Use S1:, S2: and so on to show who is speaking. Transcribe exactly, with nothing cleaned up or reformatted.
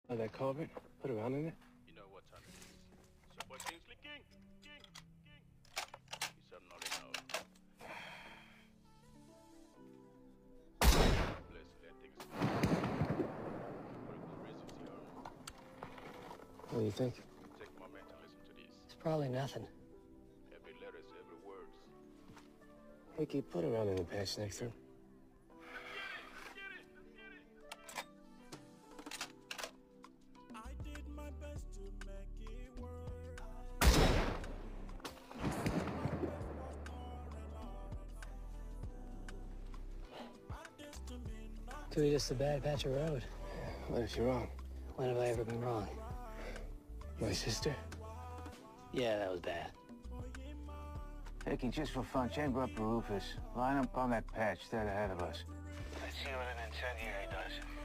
S1: Oh, that culvert? Put around in it?
S2: You know what time it is. So boy Kingsley King! King! King! He's up not enough. Bless let things go. Critical risk is the armor.
S1: What do you think?
S2: Take a moment and listen to this.
S3: It's probably nothing.
S2: Every letter is every word.
S1: Ricky, put around in the patch next to him.
S4: I did my best to make it work.
S3: Could be just a bad patch of road.
S1: What if you're wrong?
S3: When have I ever been wrong?
S1: My sister?
S3: Yeah, that was bad.
S5: Hickey, just for fun, chamber up for Rufus. Line up on that patch dead ahead of us. Let's see what an incendiary does.